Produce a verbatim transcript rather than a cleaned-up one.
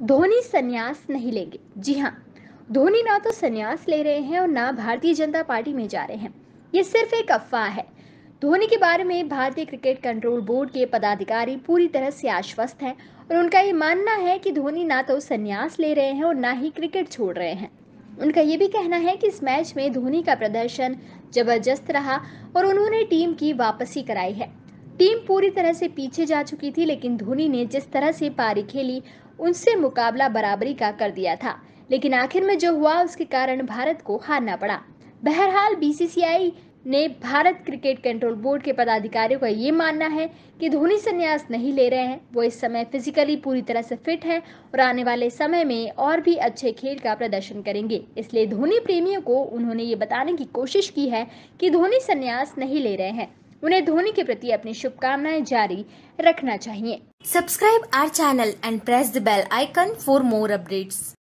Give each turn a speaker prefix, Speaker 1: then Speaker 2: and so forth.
Speaker 1: धोनी संन्यास नहीं लेंगे। जी हाँ, धोनी ना तो संन्यास ले रहे हैं और ना भारतीय जनता पार्टी में जा रहे हैं। ये सिर्फ एक अफवाह है। धोनी के बारे में भारतीय क्रिकेट कंट्रोल बोर्ड के पदाधिकारी पूरी तरह से आश्वस्त हैं और उनका ये मानना है कि धोनी ना तो संन्यास ले रहे हैं और ना ही क्रिकेट छोड़ रहे हैं। उनका ये भी कहना है कि इस मैच में धोनी का प्रदर्शन जबरदस्त रहा और उन्होंने टीम की वापसी कराई है। टीम पूरी तरह से पीछे जा चुकी थी, लेकिन धोनी ने जिस तरह से पारी खेली उनसे मुकाबला बराबरी का कर दिया था, लेकिन आखिर में जो हुआ उसके कारण भारत को हारना पड़ा। बहरहाल बीसीसीआई ने भारत क्रिकेट कंट्रोल बोर्ड के पदाधिकारियों का ये मानना है कि धोनी संन्यास नहीं ले रहे हैं। वो इस समय फिजिकली पूरी तरह से फिट हैं और आने वाले समय में और भी अच्छे खेल का प्रदर्शन करेंगे। इसलिए धोनी प्रेमियों को उन्होंने ये बताने की कोशिश की है कि धोनी संन्यास नहीं ले रहे हैं। उन्हें धोनी के प्रति अपनी शुभकामनाएं जारी रखना चाहिए।
Speaker 2: Subscribe our channel and press the bell icon for more updates.